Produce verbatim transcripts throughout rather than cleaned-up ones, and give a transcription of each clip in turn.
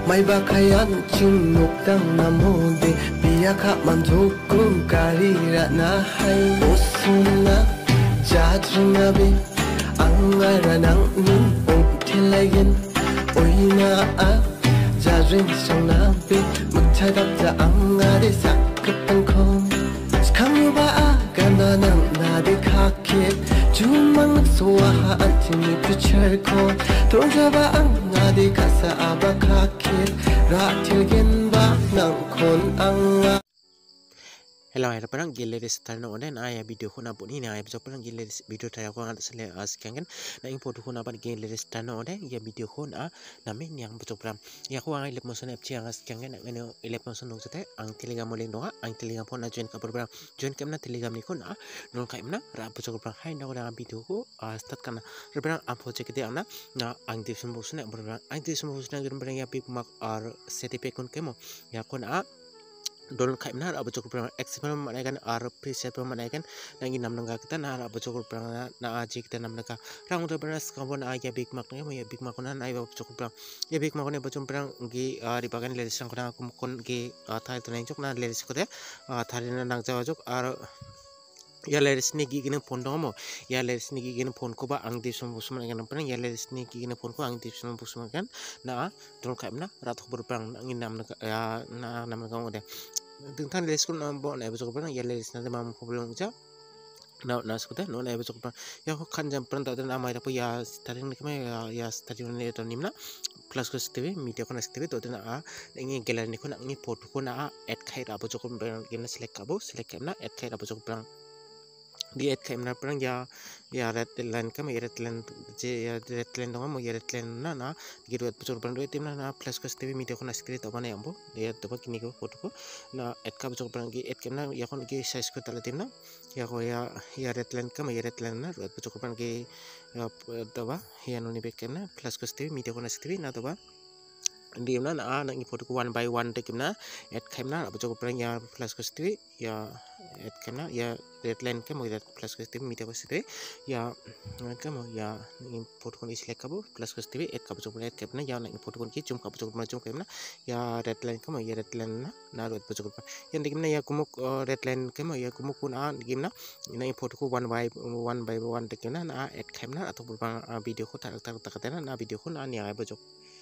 mai ba khayan ching nuk dang namode biya kha manjok kum kari ra na hai osuna jajna be angara nang nun ong thilayen oina a jajin sona be mukchadak ja angare sakapang khom skam ba a gana nang na de khake jumang soha atini picture ko tonja ba ang na de kasa aba khake ra tilgen ba nang kon anga. Hello, ada perang gile di setar no dan ayah video ko na po ni ayah besok perang gile video tayo ko ngat sele askangen na info ko na pat gile di setar no dan ya video ko na namin yang besok perang ya ko ang ilip mo sa nepchi ang askangen ang ilip mo sa nung sate ang telegram mo lendo ang telegram po na join ka perang join kam na telegram ni ko na non kaim na ra besok perang hai na ko na video ko start kana perang apo check dia na na ang description box na perang ang description box na perang ya pik mak ar certificate kun kemo ya ko na don kai na abo cukup perang eksperimen mana kan ar preset mana kan nangi nam nangga kita na abo cukup perang na aji kita nam nangga rang udah beras kawan ayah big mak nih ya big mak na ayah abo cukup perang ya big mak nih abo cukup perang gi di bagian lelis yang kena aku mukon gi thai tu nenjuk na lelis kode thari na nang jawa juk ar ya lelis ni gi gini phone dong mo ya lelis ni gi gini phone ko ba ang di sum busum kan perang ya lelis ni gi gini phone ko ang di sum busum kan na don kai na ratuk berperang nangi nam nangga ya na nam nangga udah tentang lelis kun nambo na besok perang ya lelis nanti mam problem uja na na sekute no na besok perang ya ko kan jam perang tak ada nama itu ya starting ni kemana ya ya starting ni itu nimna plus ko steve media ko na steve to na a ini gallery ni ko na ini photo ko na add khai ra besok perang gina select kabo select na add khai ra besok perang di add khai na perang ya ya red line kam ya red line je ya red line dong mo ya red line na na gitu besok perang dua tim na na plus ko steve media ko na screen to mana ambo ya to ba kini ko photo ko na add ka besok perang gi add kam na ya kon gi size ko tala tim na ya ko ya ya red line kam ya red line na besok perang gi to ba ya no ni back kam na plus ko steve media ko na steve na to ba di mana na na ngi photo ko one by one te kim na add kam na besok perang ya plus ko steve ya add kam na ya red line kam ya plus ko steve media ko steve ya kam ya ngi photo ko ni select kabo plus ko steve add ka besok perang kam na ya ngi photo ko ki zoom ka besok perang zoom kam na ya red line kam ya red line na na red besok perang yang di kim na ya kumuk red line kam ya kumuk kun a di kim na ngi photo ko one by one by one te kim na na add kam na atau perang video ko tarak tarak takatena na video ko na ni ay besok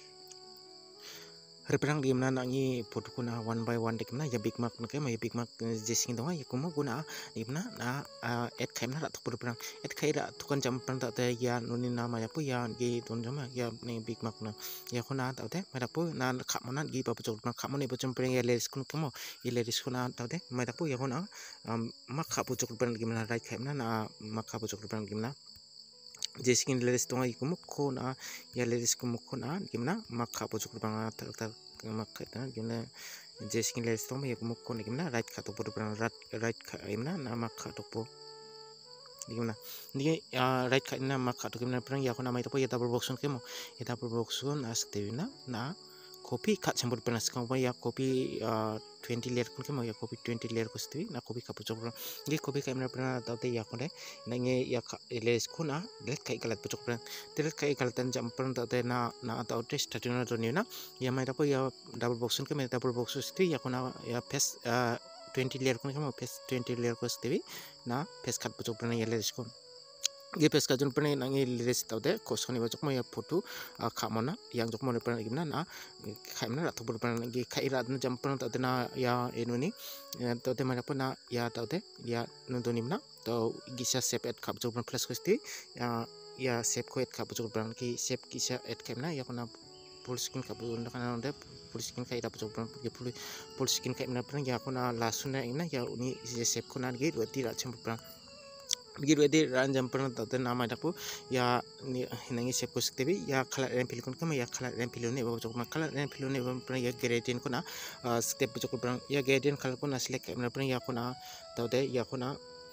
Reperang di mana nangi foto kuna one by one dek mana ya big mark nak ya big mark jesing dong ya kumu guna di mana na add kai mana tak perlu perang add kai dah tukan jam perang tak ada ya nuni nama ya pu ya di tuan jama ya ni big mark na ya kuna tak ada mana pu na kap mana di bapa cok kap mana bocor perang ya leris kun kamu ya leris kuna tak ada mana pu ya kuna mak kap cok perang gimana right kai mana na mak kap cok perang gimana jesing leris dong ya kumu kuna ya leris kumu kuna gimana mak kap cok perang tak tak mak kata gimana jesing leris dong ya kumu kuna gimana right kap cok perang right right gimana na mak kap cok gimana ni right kap na mak kap gimana perang ya kuna mai tapo ya double box kemo ya double box na stevina na kopi kat campur pernah sekarang ya kopi twenty layer kun kemo ya kopi twenty layer ko stevi na kopi kapu cok ni kopi kai mana pernah tahu te ya kone na nge ya les kuna let kai galat cok pernah telet kai galatan jam pernah tahu te na na tahu te starting na ni na ya mai tapo ya double box kun kemo double box stevi ya kuna ya pes twenty layer kun kemo pes twenty layer ko stevi na pes kat cok pernah ya les kun Gi pes kajun pernah nangi liris tau deh kosong ni bacok mo ya foto kak mana yang jok mo ni pernah gimana na kai mana atau pernah lagi kai rat na jam pernah tau deh na ya enu ni tau deh mana pun na ya tau deh ya nonton ni mana tau gisa save at kap jok pernah plus kusti ya ya save ko at kap jok pernah ki save gisa at kai mana ya pernah full screen kap jok pernah deh full screen kai dapat jok pernah ya full full screen kai mana pernah ya pernah langsung na ina ya uni save ko na gitu dua tidak campur pernah begitu edi ranjam pernah tahu nama dapu ya ni nangi save ko sektebi ya kalat dan pilih kun kama ya kalat dan pilih ni bawa coklat kalat dan pilih ni pernah ya gradient kuna step coklat pernah ya gradient kalau kuna select pernah pernah ya kuna tahu deh ya kuna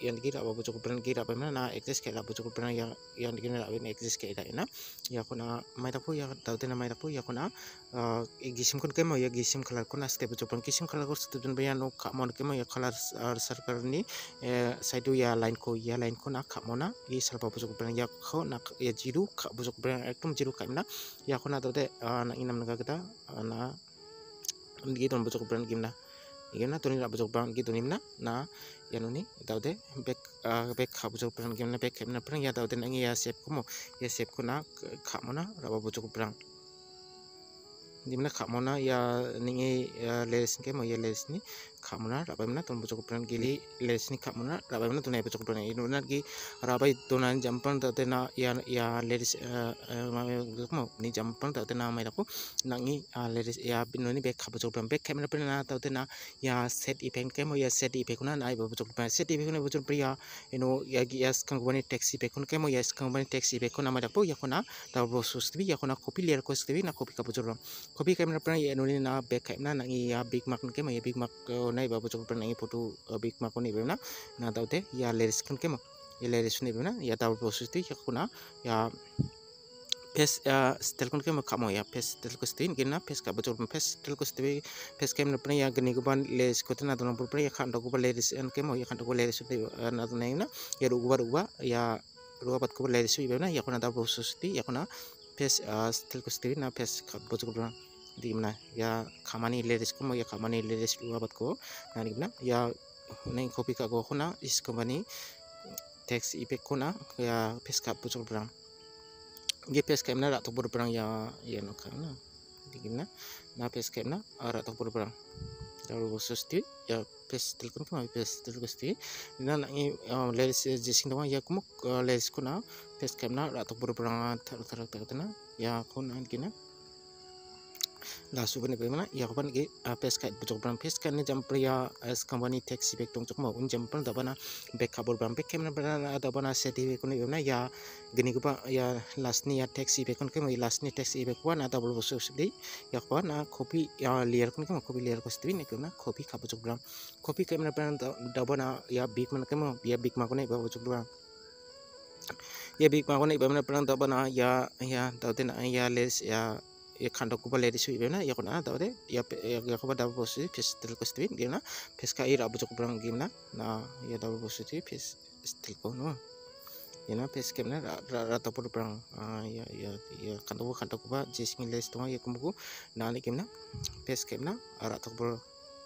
yang dikira apa bocok brand kira apa mana na exist kayak apa bocok brand yang yang dikira apa ini exist kayak na ya kuna mai tapu ya tahu tena mai tapu ya kuna gisim kun kemo ya gisim color kuna step bocok brand gisim color ko student bayan no kamon kemo ya color circle ni side ya line ko ya line ko na kamona i salpa bocok brand ya ko na ya jiru ka bocok brand ekdom jiru kaimna ya kuna tahu te na inam naga kita na gitu bocok brand gimna gimna tuh nih bocok brand gitu nimna na ya nuni tahu deh back back kah bocok brand gimna back gimna brand ya tahu deh nangi ya shape komo ya shape ko na kah mana raba bocok brand dimana kah mana ya ningi les ke mo ya les ni kah mana raba mana tuh bocok brand gili les ni kah mana raba mana tuh nih bocok brand ini nuna gi raba itu nan jampan tahu deh na ya ya les mau ni jampan tahu deh na mai aku nangi les ya binoni back kah bocok brand back kamera pernah tahu deh na ya set event ke mo ya set event kuna na ibu bocok brand set event kuna bocok pria ino ya gi ya sekarang bani taxi event kuna ke mo ya sekarang bani taxi event kuna mai aku ya kuna tahu bocok stbi ya kuna copy layer ko stbi na copy kah bocok brand copy kamera pernah ya ino ni na back kamera nangi ya big mac ke mo ya big mac na ibu bocok brand nangi foto big mac ni bena na tahu deh ya layers kan ke mo ya layers ni bena ya tahu bocok stbi ya kuna ya pes style kun ke makamo ya pes style ko stin gina pes ka bocor pes style ko stbi pes kem na pne ya gni ko ban les ko tna don pur pre ya khan ko les en kemo ya khan ko les na don na ya ru ba ru ba ya ru bat ko les wi na ya kona da bosusti ya kona pes style ko stbi na pes ka bocor bra di mana ya khamani les ko ya khamani les ru bat ko na ni na ya nai copy ka ko khona is company text effect kona ya pes ka bocor bra G P S kamera rak topor perang ya ya no kana digina na P S kamera rak topor perang daru bosusti ya pes telepon ko pes telepon sti na na les jising dong ya kumuk les kuna pes kamera rak topor perang tar tar tar ya kun an kina la subane pe mana ya kapan ge pes kai bocok brang pes kan ne jam priya as company taxi back tong chokma un jam pan dabana back kabur brang back kamera bana dabana seti ko ne na ya gini ko ya last ni ya taxi back kon ke mai last ni taxi back wan ada bol bosuk sedi ya ko na copy ya layer kon ke copy layer ko sedi ne ko na copy ka bocok brang copy kamera bana dabana ya big man ke mo ya big ma ko ne bocok brang ya big ma ko ne bana brang dabana ya ya tawte na ya les ya ya kando ko bale disu ibena ya kona tahu deh ya ya ko pada posisi pes tel ko stwin gimana pes ka ira bocok brang gimana na ya double posisi pes stel ko no ya na pes kemna rata por brang ya ya ya kando ko kando ko ba jesing les to ya kumugo na ni gimana pes kemna rata por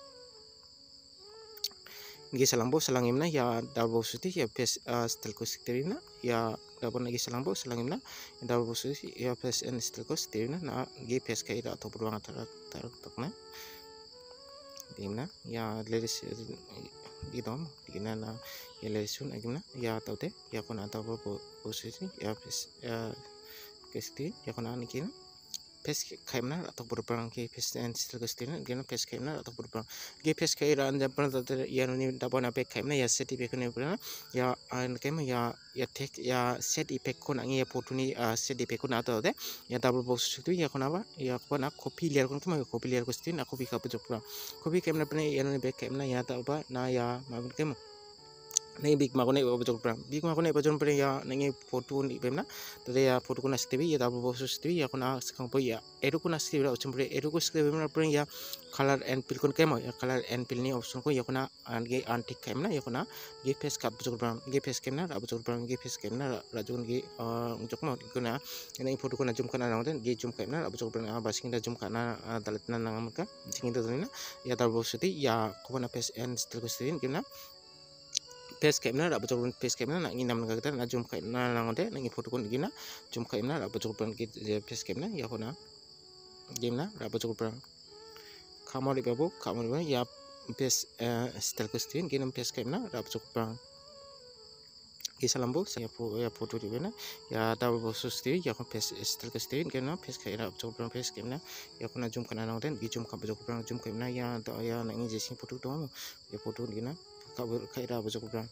gi salambo salangimna ya double posisi ya pes stel ko stwin ya dapat lagi selambo selangimna dapat posisi ya pes en stelkos tiuna na gi pes kai ra to peruang tar tar tokna dimna ya leris di dom digina na ya lerisun agimna ya taute ya kona ta posisi ya pes ya kesti ya kona nikina pes kaimna atau berperang ke pes en stelkos tiuna gina pes kaimna atau berperang gi pes kai ra anja pernah ya ni dapat na pe kaimna ya seti pe kone pernah ya an kaimna ya ya tek ya set effect kon angi ya foto ni set effect kon atau deh ya double box itu ya kon apa ya kon na copy layer kon kemana copy layer ko stin aku pika bocok brang copy kamera pernah ya ni back kamera ya tahu apa na ya magun kemo nai big ma ko nai bocok brang big ma ko nai bocok brang ya nai foto ni pemna tadi ya foto kon stv ya double box stv ya kon na sekarang po ya edu kon stv ra option pre edu ko stv pemna brang ya color and fill kon kemo ya color and fill ni option ko ya kon na ange antik kamera ya kon na G P S kat bocok brang G P S kamera ra bocok brang G P S kamera ra jon gi unjuk mo kon na nai foto kon zoom kana nang den gi zoom kamera ra bocok brang basing da zoom kana dalat na nang amka jing itu na ya double box stv ya ko na P S N stel ko stv gimna pes kamera ra bocok pes kamera na nginam na kita na zoom kamera na ngode na ngi foto kon gina zoom kamera ra bocok brang ki pes kamera ya kona gimna ra bocok brang kamari babu kamari ya pes stel ko stv gina pes kamera ra bocok brang kisah lambu saya ya foto di mana ya double box stv ya kon pes stel ko stv gina pes kamera bocok brang pes kamera ya kona zoom kana na ngode gi zoom ka bocok brang zoom kamera ya ya na ngi jesing foto do ya foto gina kabur kaira bocok brang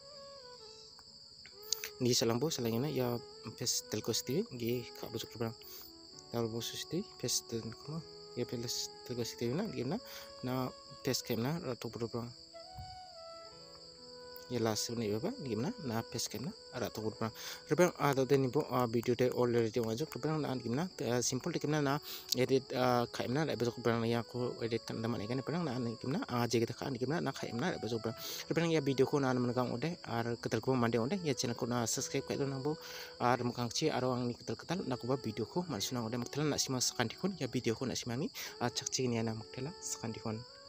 di salambo salangina ya pes telko stv gi ka bocok brang dal bosu stv pes telko ya pes telko stv na gina na pes kemna ratu brang ya last ni baba gimana na paste kena ara to kurang rebang ada de ni bo video de already wajib kurang na gimana simple de gimana na edit kaimna la besok kurang ya ko edit kan daman ikan kurang na gimana aja kita kan gimana na kaimna la besok kurang kurang ya video ko na mengang ode ar ketal ko mande ode ya channel ko na subscribe kai do nangbo ar mukang chi aro ang ni ketal ketal na ko ba video ko mansuna ode maktelan na sima sakandikon ya video ko na simani chakchi ni ana maktela sakandikon